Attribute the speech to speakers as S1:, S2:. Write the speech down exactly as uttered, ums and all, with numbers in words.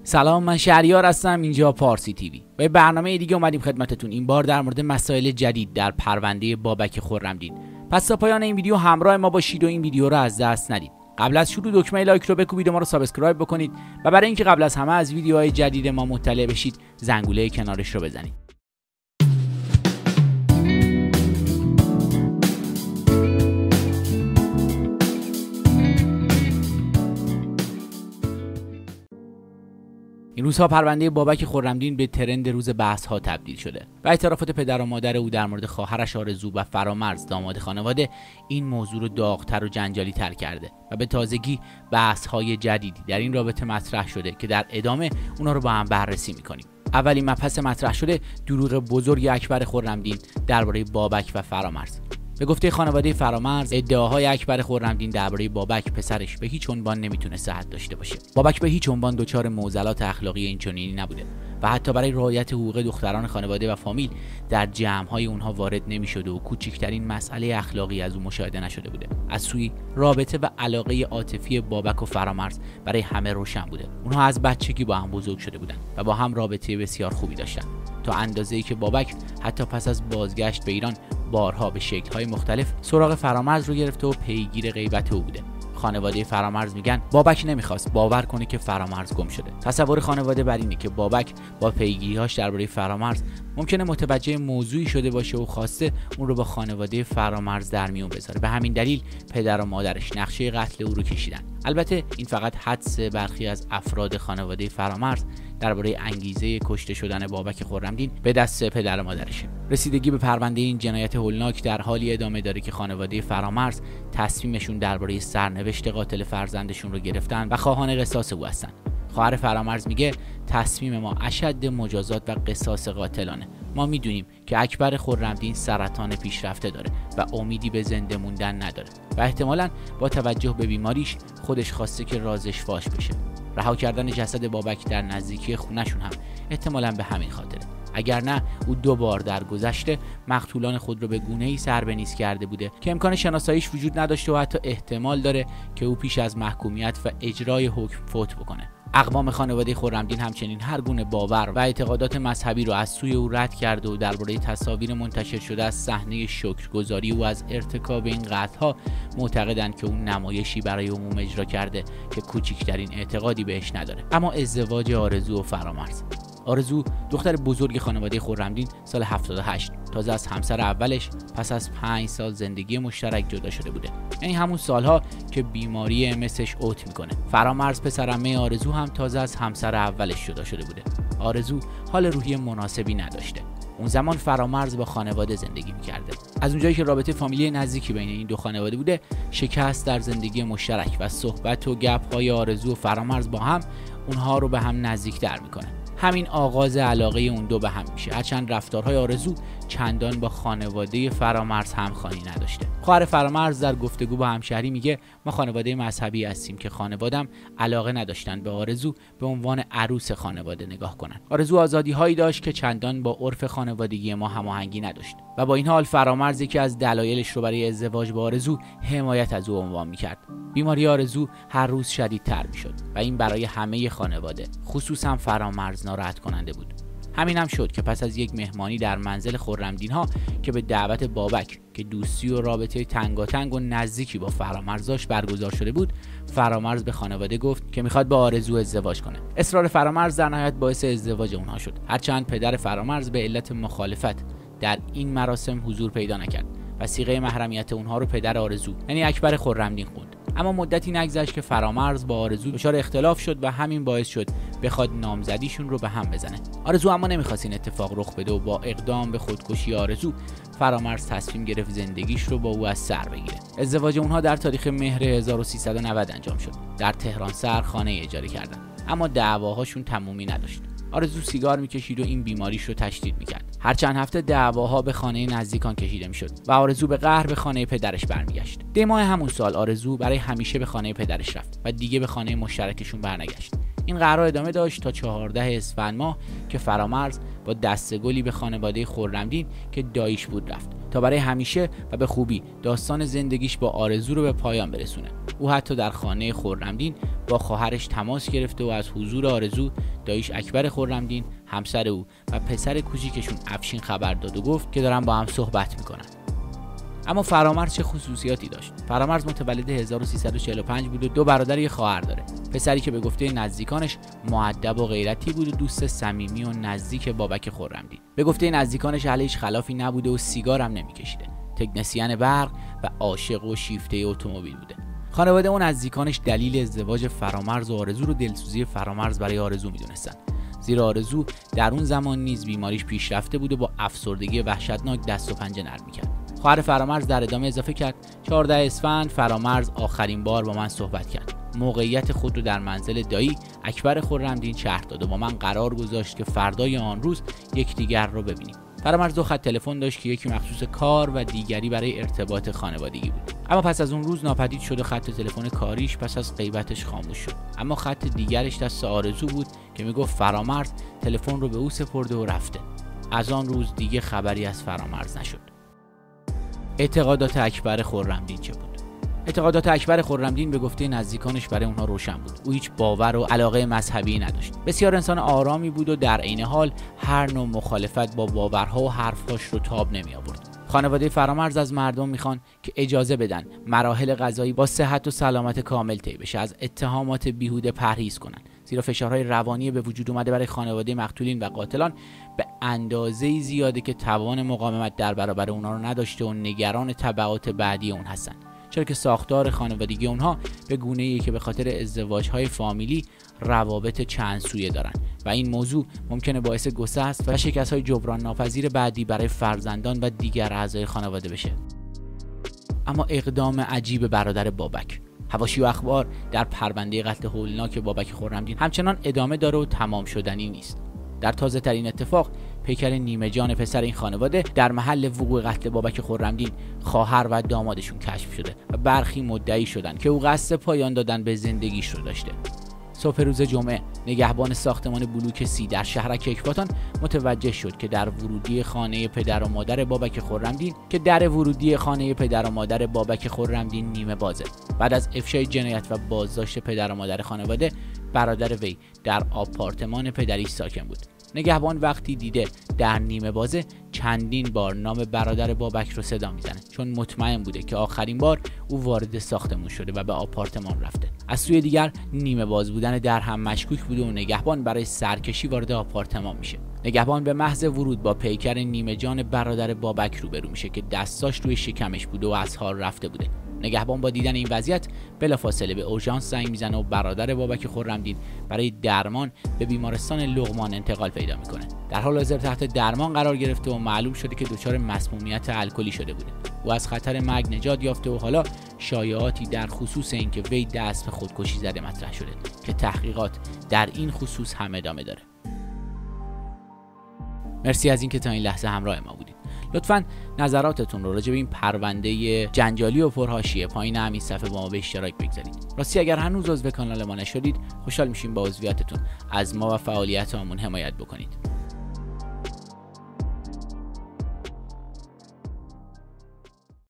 S1: سلام، من شهریار هستم، اینجا پارسی تیوی. با برنامه دیگه اومدیم خدمتتون، این بار در مورد مسائل جدید در پرونده بابک خرمدین. پس تا پایان این ویدیو همراه ما باشید و این ویدیو رو از دست ندید. قبل از شروع دکمه لایک رو بکوبید و ما رو سابسکرایب بکنید و برای اینکه قبل از همه از ویدیوهای جدید ما مطلع بشید زنگوله کنارش رو بزنید. این روزها پرونده بابک خرمدین به ترند روز بحث ها تبدیل شده و اعترافات پدر و مادر او در مورد خواهرش آرزو و فرامرز داماد خانواده این موضوع رو داغ‌تر و جنجالی تر کرده و به تازگی بحث های جدیدی در این رابطه مطرح شده که در ادامه اونا رو با هم بررسی می‌کنیم. اولین مبحث مطرح شده دروغ بزرگ اکبر خرمدین درباره بابک و فرامرز. به گفته خانواده فرامرز، ادعاهای اکبر خرمدین درباره بابک پسرش به هیچ عنوان نمیتونه صحت داشته باشه. بابک به هیچ عنوان دچار معضلات اخلاقی اینچنینی نبوده و حتی برای رعایت حقوق دختران خانواده و فامیل در جمع‌های اونها وارد نمی‌شده و کوچکترین مسئله اخلاقی از او مشاهده نشده بوده. از سوی رابطه و علاقه عاطفی بابک و فرامرز برای همه روشن بوده. اونها از بچگی با هم بزرگ شده بودن و با هم رابطه بسیار خوبی داشتن، تا اندازه‌ای که بابک حتی پس از بازگشت به ایران بارها به شکل‌های مختلف سراغ فرامرز رو گرفته و پیگیر غیبت او بوده. خانواده فرامرز میگن بابک نمیخواست باور کنه که فرامرز گم شده. تصور خانواده بر اینه که بابک با پیگیری‌هاش درباره فرامرز ممکنه متوجه موضوعی شده باشه و خواسته اون رو با خانواده فرامرز در میون بذاره. به همین دلیل پدر و مادرش نقشه قتل او رو کشیدن. البته این فقط حدس برخی از افراد خانواده فرامرز درباره انگیزه کشته شدن بابک خرمدین به دست پدر و مادرشه. رسیدگی به پرونده این جنایت هولناک در حالی ادامه داره که خانواده فرامرز تصمیمشون درباره سرنوشت قاتل فرزندشون رو گرفتن و خواهان قصاص او هستن. خواهر فرامرز میگه تصمیم ما اشد مجازات و قصاص قاتلانه. ما میدونیم که اکبر خرمدین سرطان پیشرفته داره و امیدی به زنده موندن نداره و احتمالاً با توجه به بیماریش خودش خواسته که رازش فاش بشه. رها کردن جسد بابک در نزدیکی خونه‌شون هم احتمالاً به همین خاطره. اگر نه او دو بار در گذشته مقتولان خود رو به گونه‌ای سربنیز کرده بوده که امکان شناساییش وجود نداشته و حتی احتمال داره که او پیش از محکومیت و اجرای حکم فوت بکنه. اقوام خانواده خرمدین همچنین هر گونه باور و اعتقادات مذهبی رو از سوی او رد کرده و درباره تصاویر منتشر شده از صحنه شکرگزاری او از ارتکاب این قتل‌ها معتقدند که او نمایشی برای عموم اجرا کرده که کوچکترین اعتقادی بهش نداره. اما ازدواج آرزو و فرامرز. آرزو دختر بزرگ خانواده خرمدین سال هفتاد و هشت تازه از همسر اولش پس از پنج سال زندگی مشترک جدا شده بوده، یعنی همون سالها که بیماری امسش اوت میکنه. فرامرز پسر عمه آرزو هم تازه از همسر اولش جدا شده بوده. آرزو حال روحی مناسبی نداشته. اون زمان فرامرز با خانواده زندگی میکرده. از اونجایی که رابطه فامیلی نزدیکی بین این دو خانواده بوده، شکست در زندگی مشترک و صحبت و گپ‌های آرزو و فرامرز با هم اونها رو به هم نزدیک‌تر میکنه. همین آغاز علاقه اون دو به هم میشه، هرچند رفتارهای آرزو چندان با خانواده فرامرز همخوانی نداشته. خواهر فرامرز در گفتگو با همشهری میگه ما خانواده مذهبی هستیم که خانواده‌ام علاقه نداشتن به آرزو به عنوان عروس خانواده نگاه کنن. آرزو آزادی هایی داشت که چندان با عرف خانوادگی ما هماهنگی نداشت و با این حال فرامرز یکی از دلایلش رو برای ازدواج با آرزو حمایت از او عنوان میکرد. بیماری آرزو هر روز شدیدتر میشد و این برای همه خانواده خصوصا فرامرز ناراحت کننده بود. همین هم شد که پس از یک مهمانی در منزل خرمدین ها که به دعوت بابک که دوستی و رابطه تنگاتنگ و نزدیکی با فرامرز داشت برگزار شده بود، فرامرز به خانواده گفت که میخواد با آرزو ازدواج کنه. اصرار فرامرز در نهایت باعث ازدواج اونها شد، هرچند پدر فرامرز به علت مخالفت در این مراسم حضور پیدا نکرد و صیغه محرمیت اونها رو پدر آرزو یعنی اکبر خرمدین خوند. اما مدتی نگذشت که فرامرز با آرزو دچار اختلاف شد و همین باعث شد بخواد نامزدیشون رو به هم بزنه. آرزو اما نمیخواست این اتفاق رخ بده و با اقدام به خودکشی آرزو فرامرز تصمیم گرفت زندگیش رو با او از سر بگیره. ازدواج اونها در تاریخ مهر هزار و سیصد و نود انجام شد. در تهران سر خانه اجاره کردن، اما دعواهاشون تمومی نداشت. آرزو سیگار میکشید و این بیماریش رو تشدید میکرد. هر چند هفته دعواها به خانه نزدیکان کشیده میشد و آرزو به قهر به خانه پدرش برمیگشت. دی ماه همون سال آرزو برای همیشه به خانه پدرش رفت و دیگه به خانه مشترکشون برنگشت. این قرار ادامه داشت تا چهاردهم اسفند ماه که فرامرز با دسته‌گلی به خانواده خرمدین که داییش بود رفت تا برای همیشه و به خوبی داستان زندگیش با آرزو رو به پایان برسونه. او حتی در خانه خرمدین با خواهرش تماس گرفته و از حضور آرزو، داییش اکبر خرمدین، همسر او و پسر کوچیکشون افشین خبر داد و گفت که دارن با هم صحبت میکنن. اما فرامرز چه خصوصیاتی داشت؟ فرامرز متولد هزار و سیصد و چهل و پنج بود و دو برادر و خواهر داره. پسری که به گفته نزدیکانش مؤدب و غیرتی بود و دوست صمیمی و نزدیک بابک خرمدین. به گفته نزدیکانش اهل خلافی نبوده و سیگار هم نمیکشیده. تکنسین برق و عاشق و شیفته اتومبیل بوده. خانواده اون نزدیکانش دلیل ازدواج فرامرز و آرزو رو دلسوزی فرامرز برای آرزو میدونستن. زیرا آرزو در اون زمان نیز بیماریش پیشرفته بود و با افسردگی وحشتناک دست و پنجه نرم می‌کرد. خواهر فرامرز در ادامه اضافه کرد: چهاردهم اسفند فرامرز آخرین بار با من صحبت کرد. موقعیت خود رو در منزل دایی اکبر خرمدین شرح داد و با من قرار گذاشت که فردای آن روز یکدیگر رو ببینیم. فرامرز دو خط تلفن داشت که یکی مخصوص کار و دیگری برای ارتباط خانوادگی بود. اما پس از اون روز ناپدید شد و خط تلفن کاریش پس از غیبتش خاموش شد. اما خط دیگرش دست آرزو بود که میگفت فرامرز تلفن رو به او سپرده و رفته. از آن روز دیگه خبری از فرامرز نشد. اعتقادات اکبر خرمدین چه بود؟ اعتقادات اکبر خرمدین به گفته نزدیکانش برای اونها روشن بود. او هیچ باور و علاقه مذهبی نداشت. بسیار انسان آرامی بود و در عین حال هر نوع مخالفت با باورها و حرفهاش رو تاب نمی آورد. خانواده فرامرز از مردم میخوان که اجازه بدن مراحل قضایی با صحت و سلامت کامل طی بشه، از اتهامات بیهوده پرهیز کنن، زیرا فشارهای روانی به وجود اومده برای خانواده مقتولین و قاتلان به اندازه‌ای زیاده که توان مقاومت در برابر اونها رو نداشته و نگران تبعات بعدی اون هستن. چرا که ساختار خانوادگی اونها به گونه‌ای که به خاطر ازدواج‌های فامیلی روابط چند سویه دارن و این موضوع ممکنه باعث گسست و شکست‌های جبران ناپذیر بعدی برای فرزندان و دیگر اعضای خانواده بشه. اما اقدام عجیب برادر بابک، حواشی و اخبار در پرونده قتل هولناک بابک خرمدین همچنان ادامه داره و تمام شدنی نیست. در تازه ترین اتفاق، پیکر نیمه جان پسر این خانواده در محل وقوع قتل بابک خرمدین خواهر و دامادشون کشف شده و برخی مدعی شدن که او قصد پایان دادن به زندگیش رو داشته. صبح روز جمعه نگهبان ساختمان بلوک سی در شهرک اکباتان متوجه شد که در ورودی خانه پدر و مادر بابک خرمدین که در ورودی خانه پدر و مادر بابک خرمدین نیمه بازه. بعد از افشای جنایت و بازداشت پدر و مادر خانواده، برادر وی در آپارتمان پدریش ساکن بود. نگهبان وقتی دیده در نیمه بازه، چندین بار نام برادر بابک رو صدا میزنه، چون مطمئن بوده که آخرین بار او وارد ساختمان شده و به آپارتمان رفته. از سوی دیگر نیمه باز بودن در هم مشکوک بوده و نگهبان برای سرکشی وارد آپارتمان میشه. نگهبان به محض ورود با پیکر نیمه جان برادر بابک روبرو میشه که دستاش روی شکمش بوده و از حال رفته بوده. نگهبان با دیدن این وضعیت بلافاصله به اورژانس زنگ میزنه و برادر بابک خرمدین برای درمان به بیمارستان لقمان انتقال پیدا میکنه. در حال حاضر تحت درمان قرار گرفته و معلوم شده که دچار مسمومیت الکلی شده بوده. او از خطر مرگ نجات یافته و حالا شایعاتی در خصوص اینکه وی دست به خودکشی زده مطرح شده که تحقیقات در این خصوص هم ادامه داره. مرسی از اینکه تا این لحظه همراه ما بودید. لطفاً نظراتتون رو راجع به این پرونده جنجالی و پرحاشیه پایین همین صفحه با ما به اشتراک بگذارید. راستی اگر هنوز عضو کانال ما نشدید، خوشحال میشیم با عضویتتون از ما و فعالیتمون حمایت بکنید.